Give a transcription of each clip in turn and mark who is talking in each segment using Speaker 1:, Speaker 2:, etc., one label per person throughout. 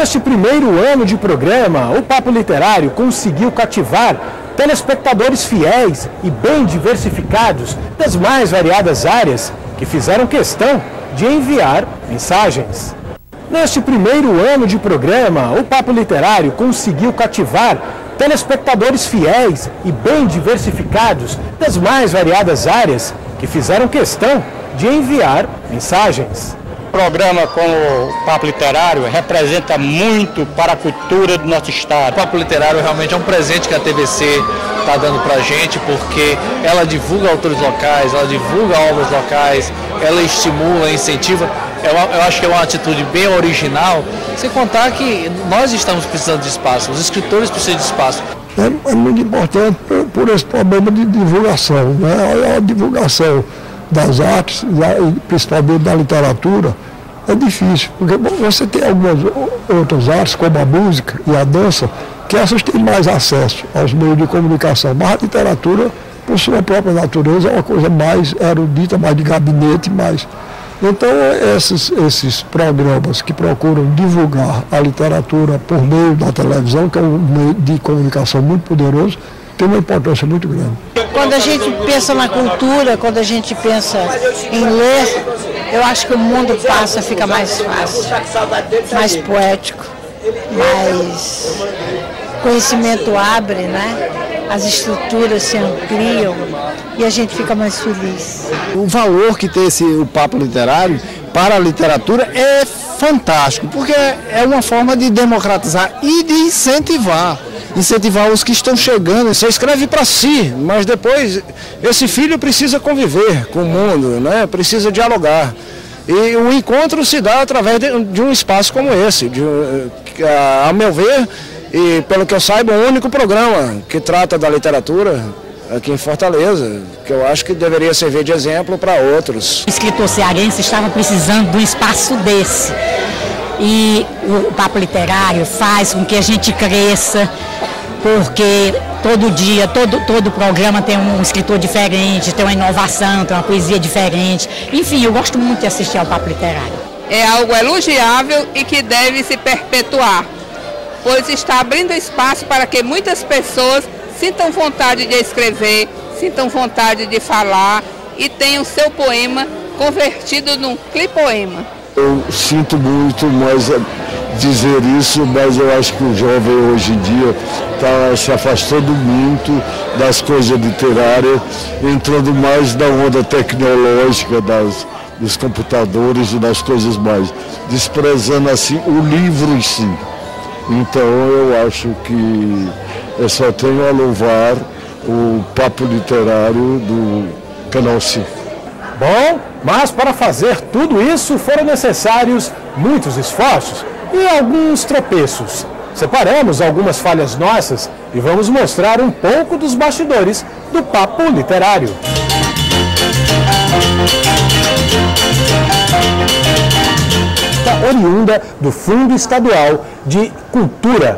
Speaker 1: Neste primeiro ano de programa, o Papo Literário conseguiu cativar telespectadores fiéis e bem diversificados das mais variadas áreas que fizeram questão de enviar mensagens. Neste primeiro ano de programa, o Papo Literário conseguiu cativar telespectadores fiéis e bem diversificados das mais variadas áreas que fizeram questão de enviar mensagens.
Speaker 2: O programa como o Papo Literário representa muito para a cultura do nosso estado.
Speaker 3: O Papo Literário realmente é um presente que a TVC está dando para a gente, porque ela divulga autores locais, ela divulga obras locais, ela estimula, incentiva. Eu acho que é uma atitude bem original, sem contar que nós estamos precisando de espaço, os escritores precisam de espaço.
Speaker 4: É muito importante por esse problema de divulgação, né? A divulgação das artes, principalmente da literatura, é difícil, porque você tem algumas outras artes, como a música e a dança, que essas têm mais acesso aos meios de comunicação, mas a literatura, por sua própria natureza, é uma coisa mais erudita, mais de gabinete, mais... Então, esses programas que procuram divulgar a literatura por meio da televisão, que é um meio de comunicação muito poderoso, tem uma importância muito grande.
Speaker 5: Quando a gente pensa na cultura, quando a gente pensa em ler, eu acho que o mundo passa a ficar mais fácil, mais poético, mais conhecimento abre, né? As estruturas se ampliam e a gente fica mais feliz.
Speaker 6: O valor que tem o Papo Literário para a literatura é fantástico, porque é uma forma de democratizar e de incentivar os que estão chegando. Você escreve para si, mas depois esse filho precisa conviver com o mundo, né? Precisa dialogar. E o encontro se dá através de um espaço como esse, a meu ver, e pelo que eu saiba, o único programa que trata da literatura aqui em Fortaleza, que eu acho que deveria servir de exemplo para outros.
Speaker 7: O escritor cearense estava precisando de um espaço desse. E o Papo Literário faz com que a gente cresça, porque todo dia, todo programa tem um escritor diferente, tem uma inovação, tem uma poesia diferente. Enfim, eu gosto muito de assistir ao Papo Literário.
Speaker 8: É algo elogiável e que deve se perpetuar, pois está abrindo espaço para que muitas pessoas sintam vontade de escrever, sintam vontade de falar e tenham seu poema convertido num clipoema.
Speaker 4: Eu sinto muito mais dizer isso, mas eu acho que o jovem hoje em dia está se afastando muito das coisas literárias, entrando mais na onda tecnológica dos computadores e das coisas mais, desprezando assim o livro em si. Então eu acho que eu só tenho a louvar o Papo Literário do Canal 5.
Speaker 1: Bom, mas para fazer tudo isso foram necessários muitos esforços e alguns tropeços. Separamos algumas falhas nossas e vamos mostrar um pouco dos bastidores do Papo Literário. Oriunda do Fundo Estadual de Cultura.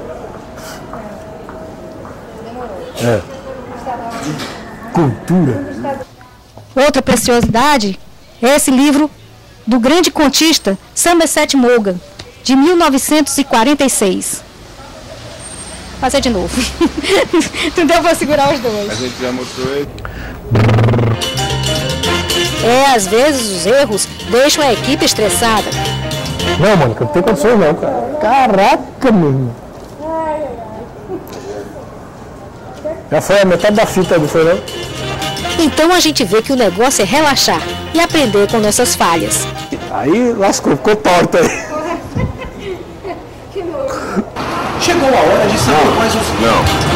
Speaker 1: Cultura.
Speaker 9: Outra preciosidade é esse livro do grande contista Somerset Maugham, de 1946. Vou fazer de novo. Não deu para segurar os dois.
Speaker 10: A gente já mostrou ele.
Speaker 9: Às vezes os erros deixam a equipe estressada.
Speaker 1: Não, Mônica, não tem condições não, cara. Caraca, menino. Já foi a metade da fita, não foi não?
Speaker 9: Então a gente vê que o negócio é relaxar e aprender com nossas falhas.
Speaker 1: Aí lascou, ficou torta aí.
Speaker 3: Chegou a hora de saber mais os...
Speaker 10: Não.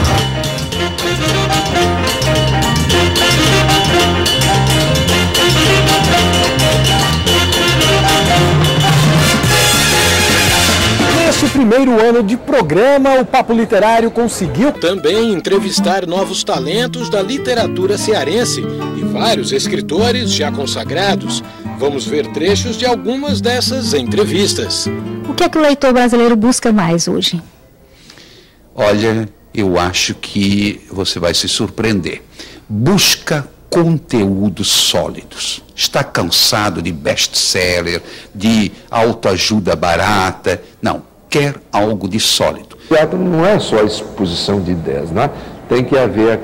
Speaker 1: Neste primeiro ano de programa, o Papo Literário conseguiu
Speaker 11: também entrevistar novos talentos da literatura cearense e vários escritores já consagrados. Vamos ver trechos de algumas dessas entrevistas.
Speaker 9: O que é que o leitor brasileiro busca mais hoje?
Speaker 12: Olha, eu acho que você vai se surpreender. Busca conteúdos sólidos. Está cansado de best-seller, de autoajuda barata? Não. quer algo de sólido.
Speaker 10: O teatro não é só exposição de ideias, né? Tem que haver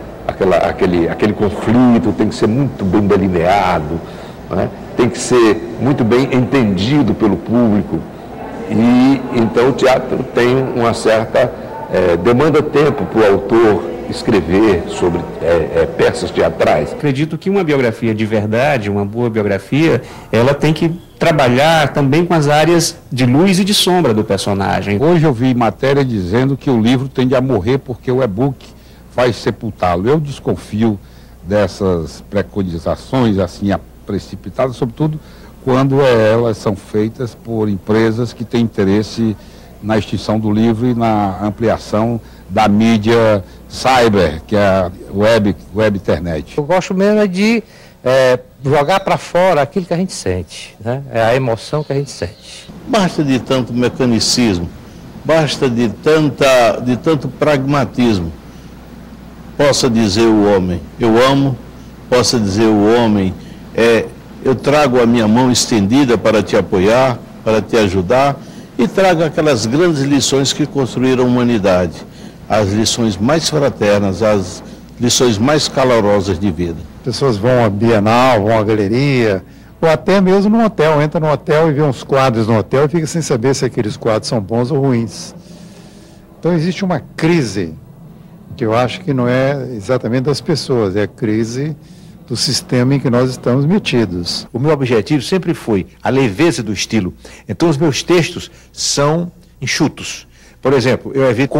Speaker 10: aquele conflito, tem que ser muito bem delineado, né? Tem que ser muito bem entendido pelo público. E então o teatro tem uma certa demanda tempo para o autor escrever sobre peças teatrais.
Speaker 13: Acredito que uma biografia de verdade, uma boa biografia, ela tem que trabalhar também com as áreas de luz e de sombra do personagem.
Speaker 14: Hoje eu vi matéria dizendo que o livro tende a morrer porque o e-book vai sepultá-lo. Eu desconfio dessas preconizações assim precipitadas, sobretudo quando elas são feitas por empresas que têm interesse na extinção do livro e na ampliação da mídia cyber, que é a web internet.
Speaker 15: Eu gosto mesmo de jogar para fora aquilo que a gente sente, né? É a emoção que a gente sente.
Speaker 16: Basta de tanto mecanicismo, basta de tanto pragmatismo. Possa dizer o homem, eu amo, possa dizer o homem, eu trago a minha mão estendida para te apoiar, para te ajudar, e trago aquelas grandes lições que construíram a humanidade, as lições mais fraternas, as lições mais calorosas de vida.
Speaker 17: Pessoas vão à Bienal, vão à galeria, ou até mesmo no hotel, entra no hotel e vê uns quadros no hotel e fica sem saber se aqueles quadros são bons ou ruins. Então existe uma crise, que eu acho que não é exatamente das pessoas, é a crise do sistema em que nós estamos metidos.
Speaker 18: O meu objetivo sempre foi a leveza do estilo. Então os meus textos são enxutos. Por exemplo, eu evito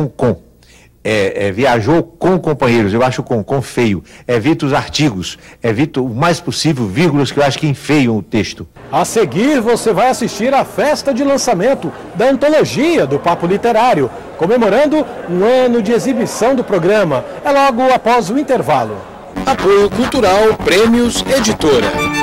Speaker 18: viajou com companheiros, eu acho com feio. Evito os artigos, evito o mais possível vírgulas que eu acho que enfeiam o texto.
Speaker 1: A seguir, você vai assistir à festa de lançamento da antologia do Papo Literário, comemorando um ano de exibição do programa. É logo após o intervalo.
Speaker 11: Apoio Cultural Prêmios Editora.